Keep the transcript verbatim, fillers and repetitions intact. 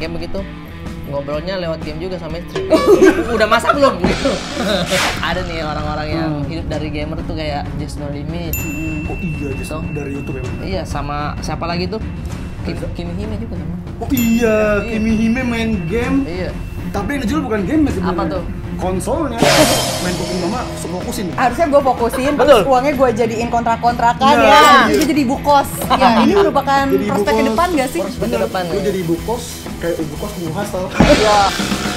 game begitu ngobrolnya lewat game juga sama istri. Udah masak belum gitu. Ada nih orang-orang yang hmm. hidup dari gamer tuh kayak Just No Limit. Oh iya, Just so, dari YouTube ya. Iya, sama siapa lagi tuh? Kim, Kimi Hime juga sama. Oh iya, iya. Kimi Hime main game. Iya. Tapi yang dijual bukan game sebenarnya. Apa tuh? Konsolnya. Main Pokemon Mama fokusin. Harusnya gue fokusin, betul. Terus uangnya gue jadiin kontrak-kontrakan ya. ya. Jadi jadi ibu kos. Ya, ini merupakan prospek ke depan gak sih? Prospek ke depan. Gue jadi ibu kos, kayak ibu kos penguasa. Iya.